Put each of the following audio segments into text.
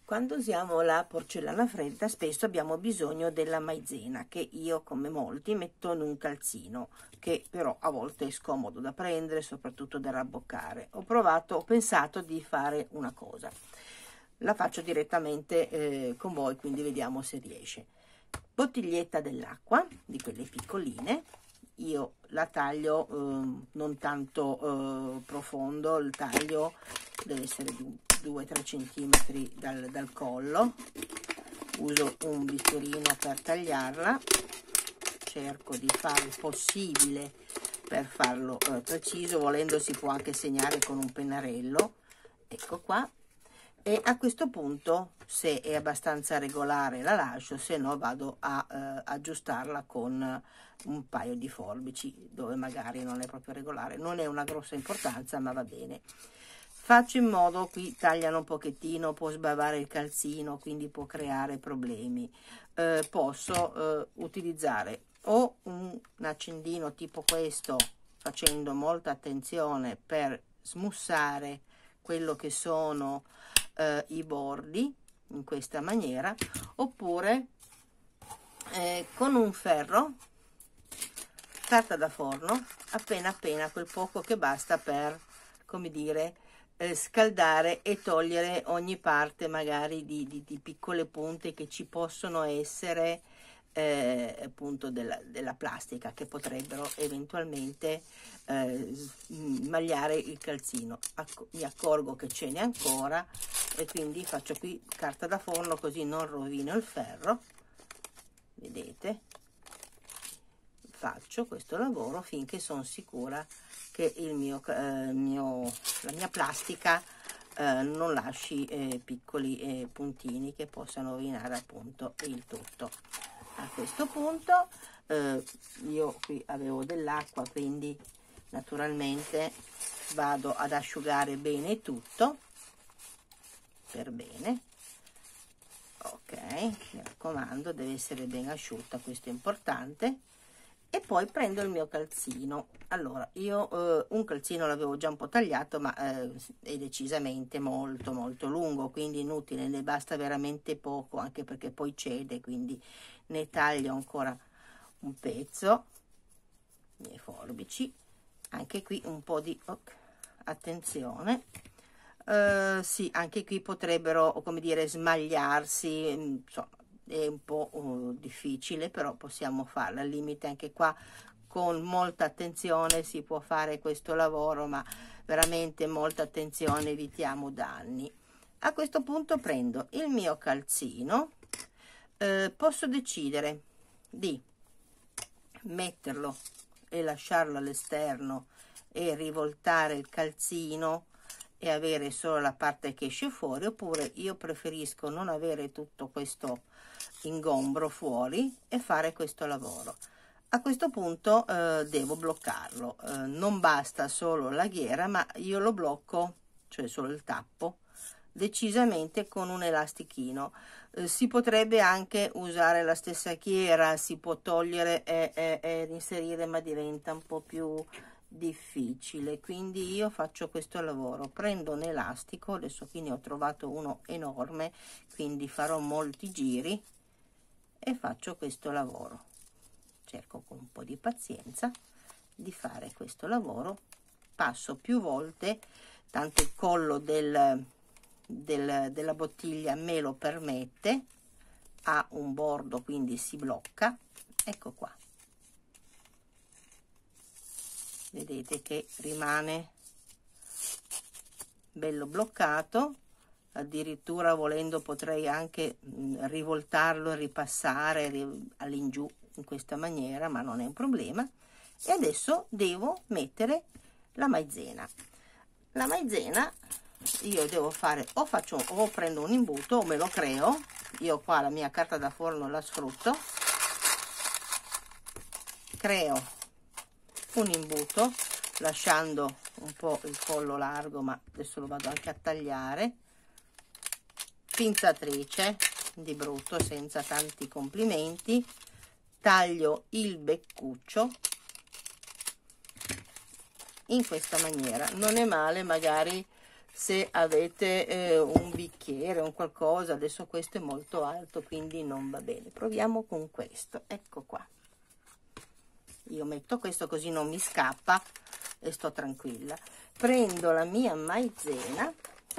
Quando usiamo la porcellana fredda spesso abbiamo bisogno della maizena, che io come molti metto in un calzino, che però a volte è scomodo da prendere, soprattutto da rabboccare. Ho pensato di fare una cosa, la faccio direttamente con voi, quindi vediamo se riesce. Bottiglietta dell'acqua, di quelle piccoline, io la taglio non tanto profondo, il taglio deve essere di 2-3 centimetri dal collo. Uso un bicchierino per tagliarla, cerco di fare il possibile per farlo preciso, volendo si può anche segnare con un pennarello, ecco qua. E a questo punto, se è abbastanza regolare, la lascio, se no vado a aggiustarla con un paio di forbici, dove magari non è proprio regolare. Non è una grossa importanza, ma va bene. Faccio in modo, qui tagliano un pochettino, può sbavare il calzino, quindi può creare problemi. Posso utilizzare o un accendino tipo questo, facendo molta attenzione per smussare quello che sono i bordi in questa maniera, oppure con un ferro, carta da forno, appena quel poco che basta per, come dire, scaldare e togliere ogni parte magari di piccole punte che ci possono essere appunto della plastica, che potrebbero eventualmente magliare il calzino. Mi accorgo che ce n'è ancora e quindi faccio qui carta da forno, così non rovino il ferro. Vedete, faccio questo lavoro finché sono sicura che la mia plastica non lasci piccoli puntini che possano rovinare appunto il tutto. A questo punto io qui avevo dell'acqua, quindi naturalmente vado ad asciugare bene tutto, per bene. Ok, mi raccomando, deve essere ben asciutta, questo è importante. E poi prendo il mio calzino. Allora, io un calzino l'avevo già un po' tagliato, ma è decisamente molto lungo, quindi inutile, ne basta veramente poco, anche perché poi cede, quindi ne taglio ancora un pezzo, i miei forbici, anche qui un po' di attenzione. Sì, anche qui potrebbero, come dire, smagliarsi, insomma, è un po' difficile, però possiamo farlo. Al limite anche qua con molta attenzione si può fare questo lavoro, ma veramente molta attenzione, evitiamo danni. A questo punto prendo il mio calzino, posso decidere di metterlo e lasciarlo all'esterno e rivoltare il calzino e avere solo la parte che esce fuori, oppure io preferisco non avere tutto questo ingombro fuori e fare questo lavoro. A questo punto devo bloccarlo, non basta solo la ghiera, ma io lo blocco, cioè solo il tappo, decisamente con un elastichino. Si potrebbe anche usare la stessa ghiera, si può togliere e inserire, ma diventa un po' più difficile, quindi io faccio questo lavoro, prendo un elastico, adesso qui ne ho trovato uno enorme, quindi farò molti giri e faccio questo lavoro. Cerco con un po' di pazienza di fare questo lavoro, passo più volte, tanto il collo della bottiglia me lo permette, ha un bordo quindi si blocca, ecco qua. Vedete che rimane bello bloccato, addirittura volendo potrei anche rivoltarlo e ripassare all'ingiù in questa maniera, ma non è un problema. E adesso devo mettere la maizena. La maizena io devo fare, o prendo un imbuto o me lo creo. Io qua la mia carta da forno la sfrutto, creo un imbuto lasciando un po' il collo largo, ma adesso lo vado anche a tagliare, pinzatrice di brutto, senza tanti complimenti, taglio il beccuccio in questa maniera. Non è male magari se avete un bicchiere o un qualcosa. Adesso questo è molto alto, quindi non va bene. Proviamo con questo, ecco qua. Io metto questo così non mi scappa e sto tranquilla. Prendo la mia maizena,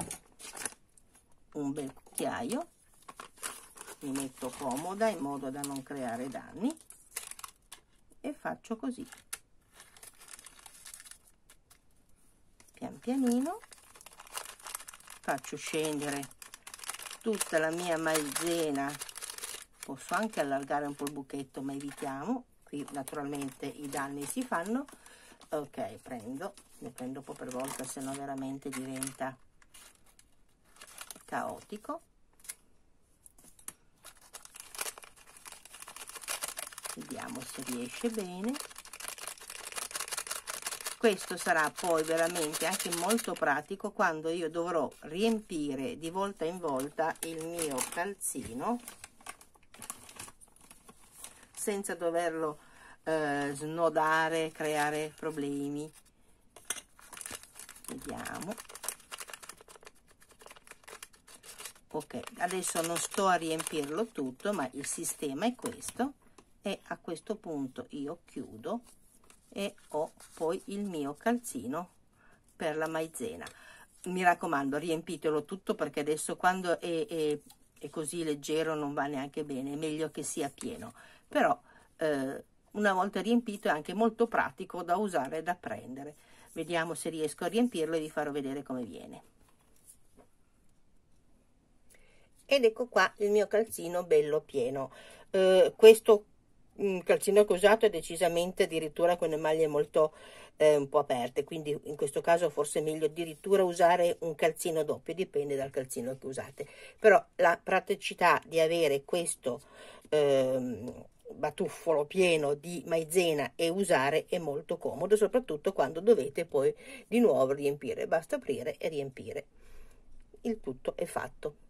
un bel cucchiaio, mi metto comoda in modo da non creare danni e faccio così, pian pianino faccio scendere tutta la mia maizena. Posso anche allargare un po' il buchetto, ma evitiamo, qui naturalmente i danni si fanno. Ok, ne prendo un po' per volta, se no veramente diventa caotico. Vediamo se riesce bene. Questo sarà poi veramente anche molto pratico quando io dovrò riempire di volta in volta il mio calzino senza doverlo snodare, creare problemi. Vediamo. Ok, adesso non sto a riempirlo tutto, ma il sistema è questo, e a questo punto io chiudo e ho poi il mio calzino per la maizena. Mi raccomando, riempitelo tutto, perché adesso quando è così leggero non va neanche bene, è meglio che sia pieno. Però una volta riempito è anche molto pratico da usare e da prendere. Vediamo se riesco a riempirlo e vi farò vedere come viene. Ed ecco qua il mio calzino bello pieno. Questo calzino che ho usato è decisamente addirittura con le maglie molto un po' aperte, quindi in questo caso forse è meglio addirittura usare un calzino doppio, dipende dal calzino che usate. Però la praticità di avere questo batuffolo pieno di maizena e usare è molto comodo, soprattutto quando dovete poi di nuovo riempire. Basta aprire e riempire. Il tutto è fatto.